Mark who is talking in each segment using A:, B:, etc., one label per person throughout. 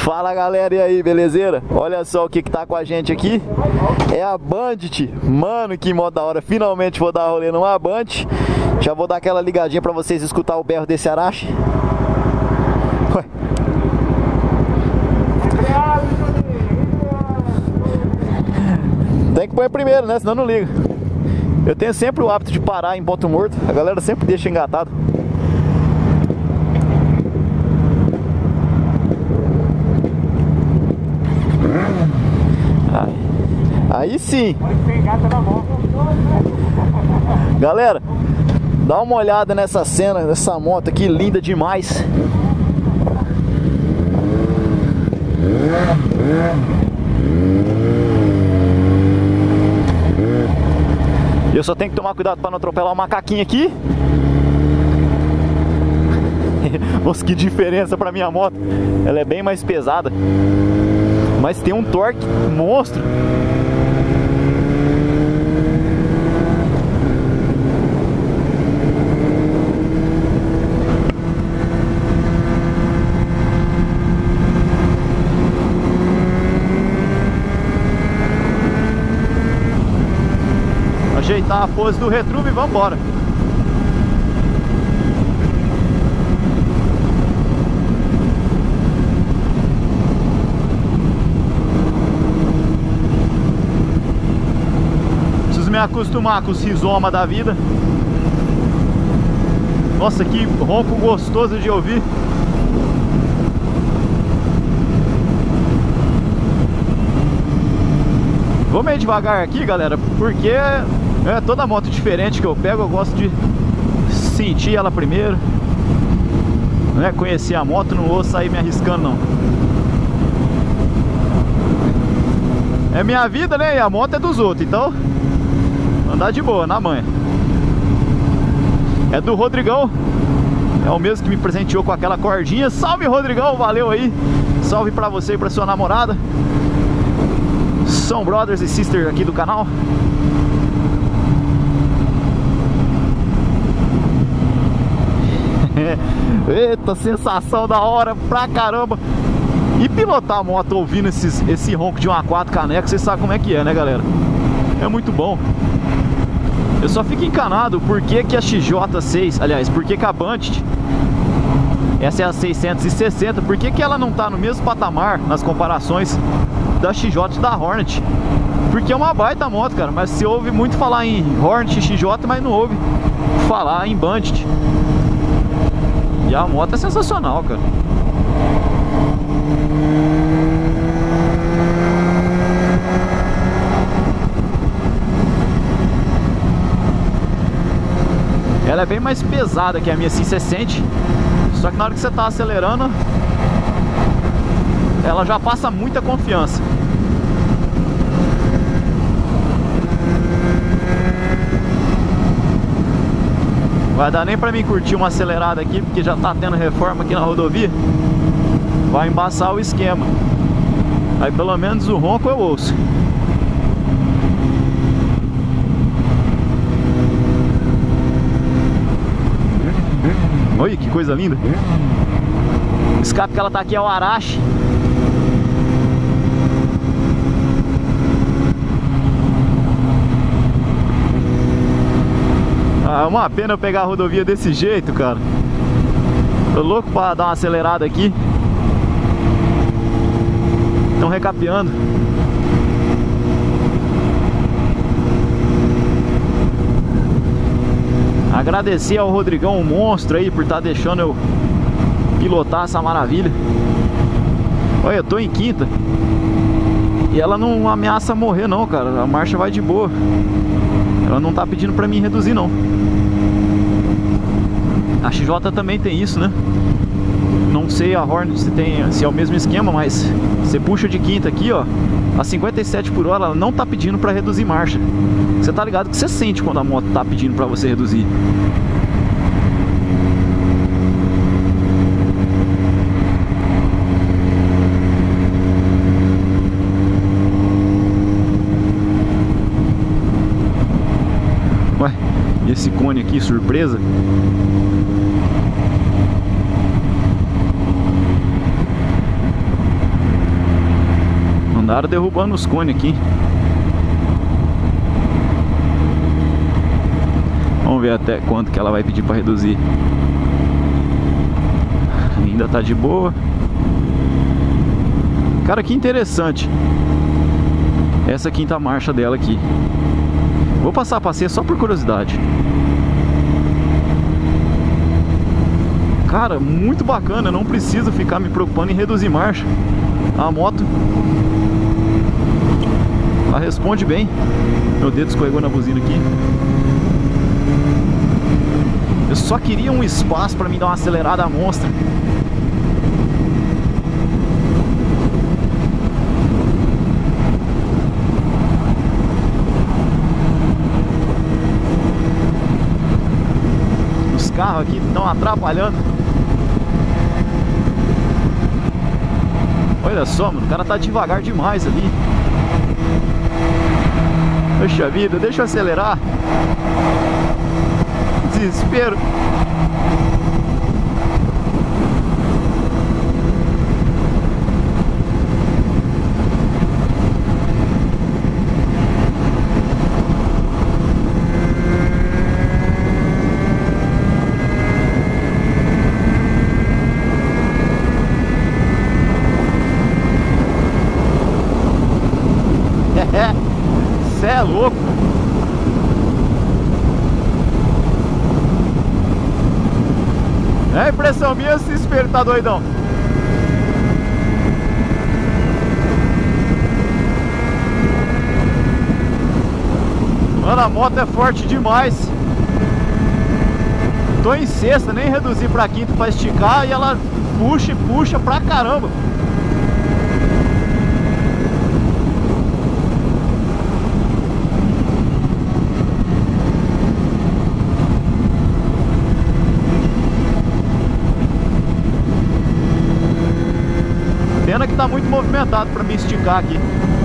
A: Fala galera, e aí, belezeira? Olha só o que tá com a gente aqui. É a Bandit. Mano, que moto da hora. Finalmente vou dar rolê numa Bandit. Já vou dar aquela ligadinha pra vocês escutar o berro desse Arashi. Ué. Tem que pôr primeiro, né? Senão não liga. Eu tenho sempre o hábito de parar em ponto morto. A galera sempre deixa engatado. Aí sim. Galera, dá uma olhada nessa cena, nessa moto aqui, linda demais. Eu só tenho que tomar cuidado para não atropelar o macaquinho aqui. Nossa, que diferença para minha moto. Ela é bem mais pesada, mas tem um torque monstro. Ajeitar a pose do retruve e vamos embora. Preciso me acostumar com os rizoma da vida. Nossa, que ronco gostoso de ouvir. Vou meio devagar aqui, galera, porque toda moto diferente que eu pego, eu gosto de sentir ela primeiro, né? Conhecer a moto, não vou sair me arriscando não. É minha vida, né? E a moto é dos outros, então andar de boa, na manha. É do Rodrigão, é o mesmo que me presenteou com aquela cordinha. Salve, Rodrigão, valeu aí. Salve pra você e pra sua namorada. São brothers e sisters aqui do canal. Eita, sensação da hora pra caramba. E pilotar a moto ouvindo esse ronco de uma 4 caneca, vocês sabem como é que é, né, galera? É muito bom. Eu só fico encanado por que a XJ6, aliás, por que a Bandit, essa é a 660, por que ela não tá no mesmo patamar nas comparações da XJ e da Hornet? Porque é uma baita moto, cara, mas você ouve muito falar em Hornet e XJ, mas não ouve falar em Bandit. E a moto é sensacional, cara. Ela é bem mais pesada que a minha, assim você sente. Só que na hora que você tá acelerando, ela já passa muita confiança. Vai dar nem pra mim curtir uma acelerada aqui, porque já tá tendo reforma aqui na rodovia. Vai embaçar o esquema. Aí pelo menos o ronco eu ouço. Olha que coisa linda. O escape que ela tá aqui é o Arashi. É uma pena eu pegar a rodovia desse jeito, cara. Tô louco pra dar uma acelerada aqui. Estão recapeando. Agradecer ao Rodrigão, o monstro aí, por estar deixando eu pilotar essa maravilha. Olha, eu tô em quinta. E ela não ameaça morrer não, cara. A marcha vai de boa. Ela não tá pedindo pra mim reduzir não. A XJ também tem isso, né? Não sei a Hornet se é o mesmo esquema, mas você puxa de quinta aqui, ó, a 57 por hora, ela não tá pedindo pra reduzir marcha. Você tá ligado que você sente quando a moto tá pedindo pra você reduzir. Ué, e esse cone aqui, surpresa? Andaram derrubando os cones aqui. Vamos ver até quanto que ela vai pedir para reduzir. Ainda tá de boa. Cara, que interessante essa quinta marcha dela aqui. Vou passar a passeio só por curiosidade. Cara, muito bacana. Não preciso ficar me preocupando em reduzir marcha. A moto, ela responde bem. Meu dedo escorregou na buzina aqui. Eu só queria um espaço para me dar uma acelerada monstra. Os carros aqui estão atrapalhando. Olha só, mano, o cara tá devagar demais ali. Poxa vida, deixa eu acelerar. Desespero. Cê é louco. É impressão minha, esse espelho tá doidão. Mano, a moto é forte demais. Tô em sexta, nem reduzi pra quinta pra esticar e ela puxa e puxa pra caramba. Pena que tá muito movimentado para me esticar aqui.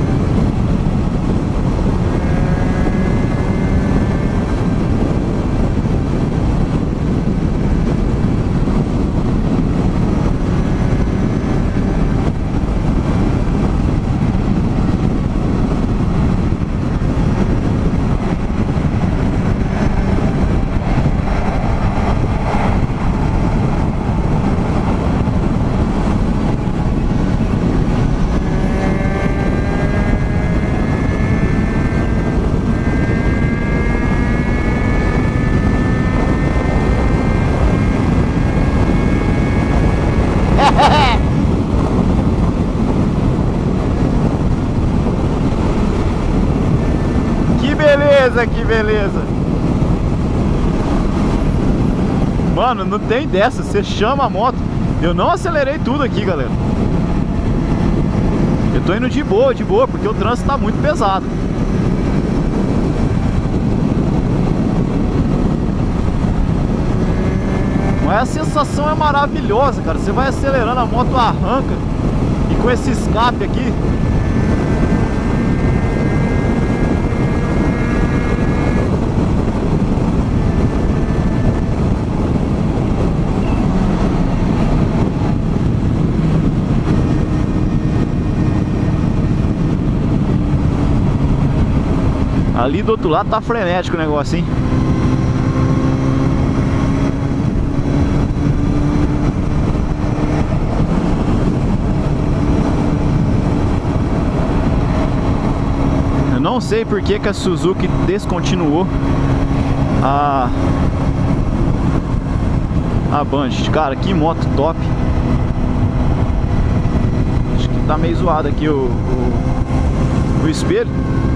A: Que beleza. Mano, não tem dessa. Você chama a moto. Eu não acelerei tudo aqui, galera. Eu tô indo de boa, porque o trânsito tá muito pesado. Mas a sensação é maravilhosa, cara. Você vai acelerando, a moto arranca. E com esse escape aqui, ali do outro lado tá frenético o negócio, hein? Eu não sei por que a Suzuki descontinuou a Bandit. Cara, que moto top. Acho que tá meio zoado aqui o espelho.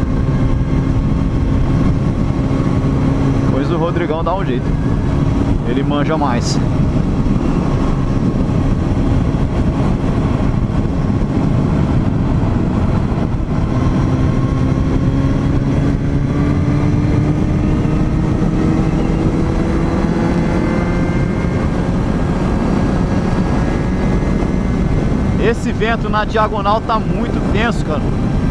A: O Rodrigão dá um jeito. Ele manja mais. Esse vento na diagonal tá muito tenso, cara.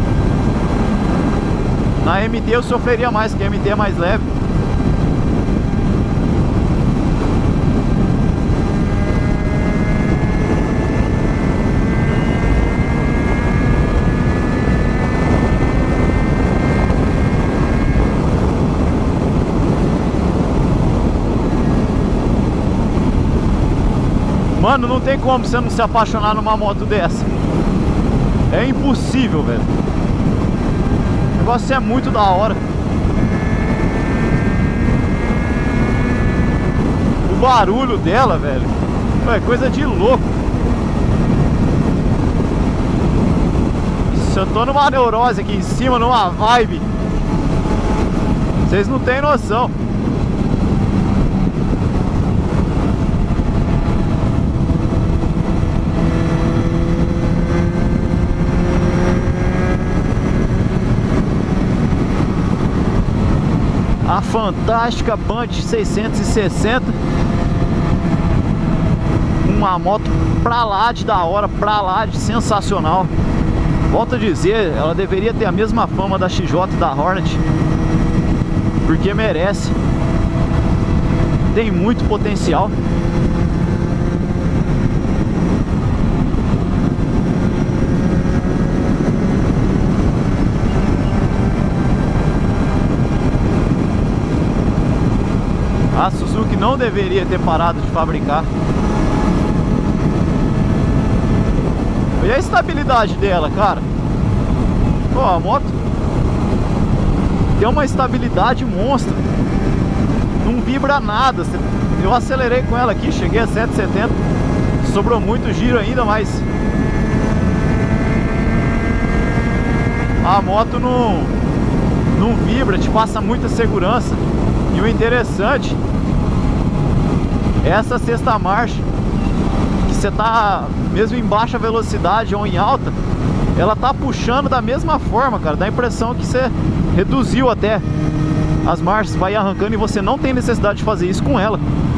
A: Na MT eu sofreria mais, porque a MT é mais leve. Mano, não tem como você não se apaixonar numa moto dessa. É impossível, velho. O negócio é muito da hora. O barulho dela, velho, é coisa de louco. Se eu tô numa neurose aqui em cima, numa vibe, vocês não têm noção. A fantástica Band 660. Uma moto pra lá de da hora, pra lá de sensacional. Volto a dizer, ela deveria ter a mesma fama da XJ e da Hornet, porque merece. Tem muito potencial. A Suzuki não deveria ter parado de fabricar. E a estabilidade dela, cara? Ó, a moto tem uma estabilidade monstra. Não vibra nada. Eu acelerei com ela aqui, cheguei a 170. Sobrou muito giro ainda, mas a moto não vibra, te passa muita segurança. E o interessante é essa sexta marcha, que você tá mesmo em baixa velocidade ou em alta, ela tá puxando da mesma forma, cara. Dá a impressão que você reduziu até as marchas, vai arrancando, e você não tem necessidade de fazer isso com ela.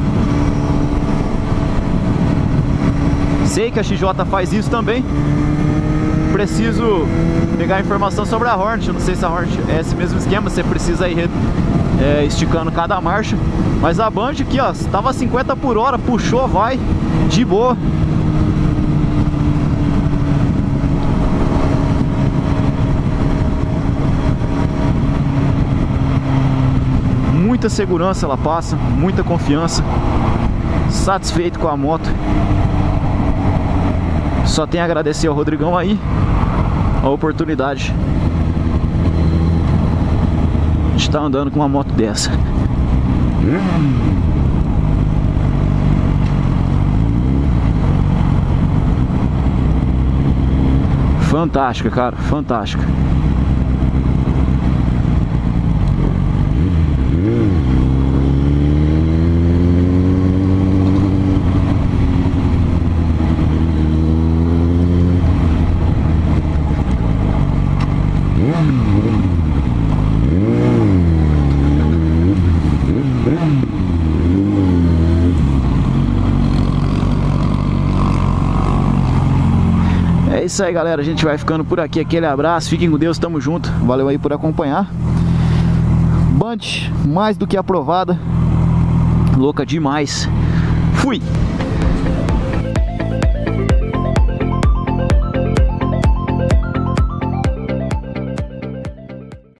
A: Sei que a XJ faz isso também. Preciso pegar informação sobre a Hornet. Eu não sei se a Hornet é esse mesmo esquema, você precisa ir esticando cada marcha. Mas a Band aqui, ó, estava 50 por hora, puxou, vai de boa. Muita segurança ela passa, muita confiança. Satisfeito com a moto. Só tenho a agradecer ao Rodrigão aí a oportunidade de estar andando com uma moto dessa. Fantástica, cara, fantástica. É isso aí, galera, a gente vai ficando por aqui. Aquele abraço, fiquem com Deus, tamo junto. Valeu aí por acompanhar. Band mais do que aprovada, louca demais. Fui!